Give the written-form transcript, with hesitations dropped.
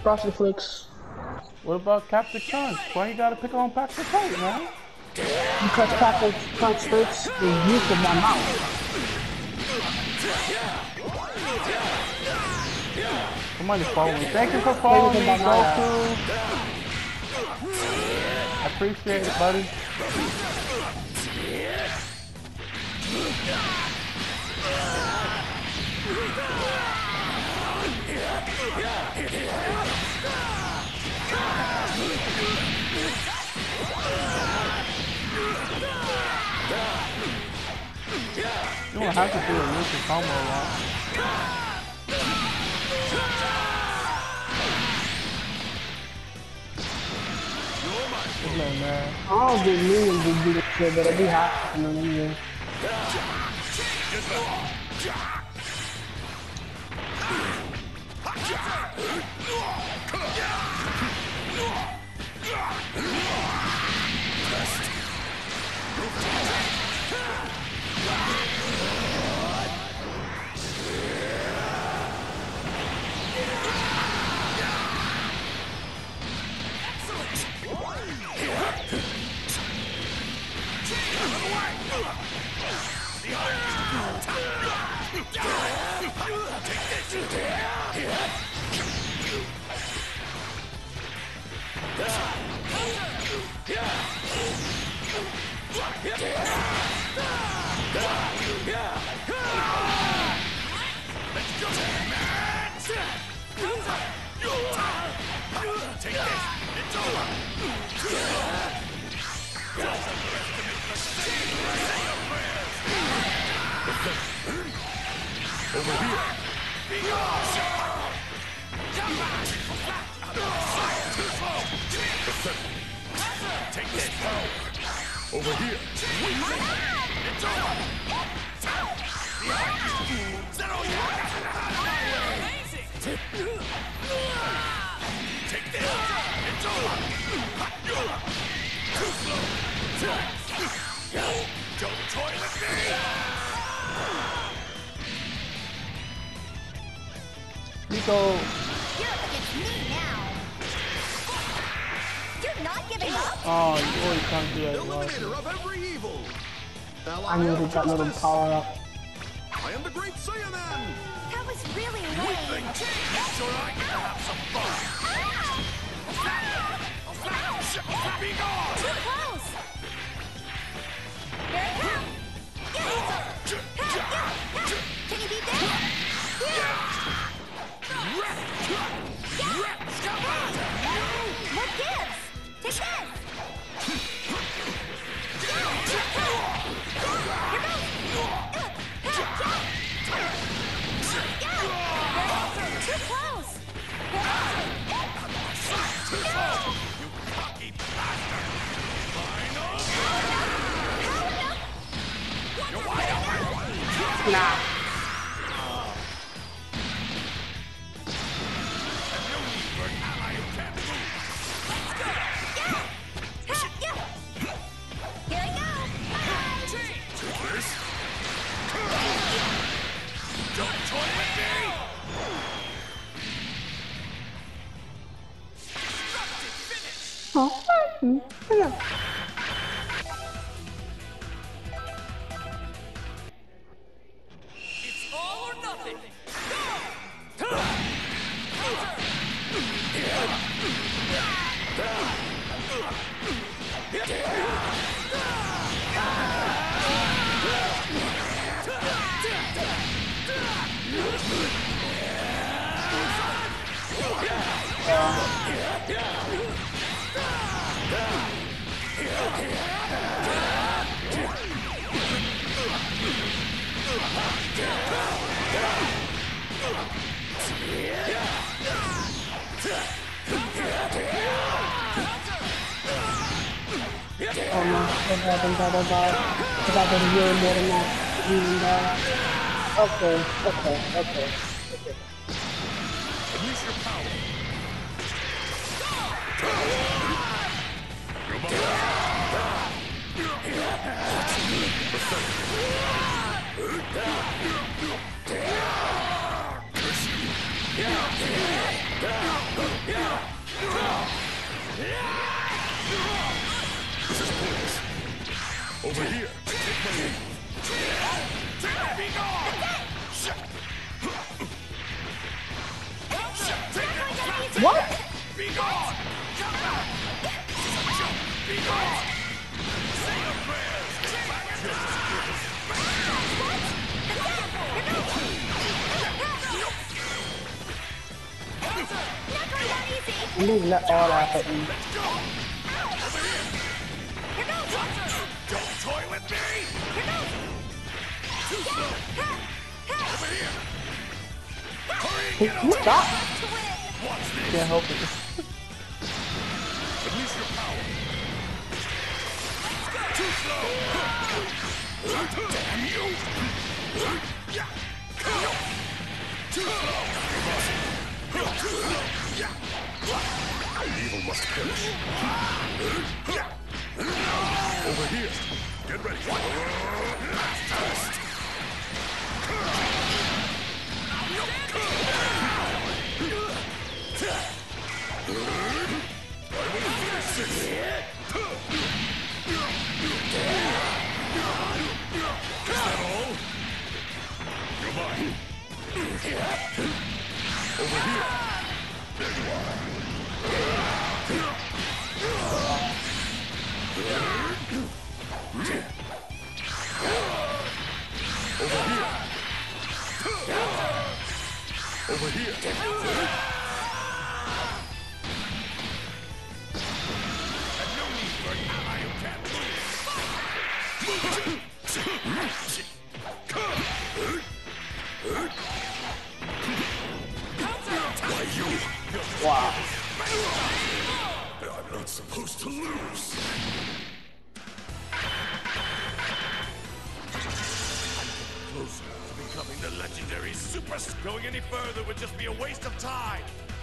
Frosted Flakes. What about Captain Crunch? Why you gotta pick on Captain Crunch, man? Because Captain Crunch hurts the roof of my mouth. Somebody's following me. Thank you for following me, Goku. I appreciate it, buddy. You don't have to do a Lucas combo a lot. Man. I don't get millions to do this shit, but it'd be hot for them anyway. Over here. Take this. Over here. It's over. Take this. It's over. Don't toy with me. Nico. You're up against me now. You're not giving up. Oh, you always can't do that. Eliminator of every evil. I needed that little power up. I am the great Saiyaman. That was really lame. Sure, I get to have some fun. Be gone. Too close. Here it comes. Can you beat that? What gives? Take this! Too close! You cocky bastard! You're wide open! Nah. Yeah. It's all or nothing. Oh no, what happened, blah blah blah. Because I did really more than that. Even that. Okay. Unleash your power. Yeah. Over here. Be gone! What? Be gone! Be gone! Say your prayers! I'm leaving that all out at you. Don't toy with me! Too slow! Over here! Hurry and get You away! stop. Watch this! Can't help it. Release your power! Too slow! Damn you! Too slow! Evil must perish. Over here. Get ready. Test. Is that all? You're mine. Over here. There you are. Over here. Over here. And no need for an ally who can't Why you? Wow. I'm not supposed to lose. Closer to becoming the legendary super. Going any further would just be a waste of time.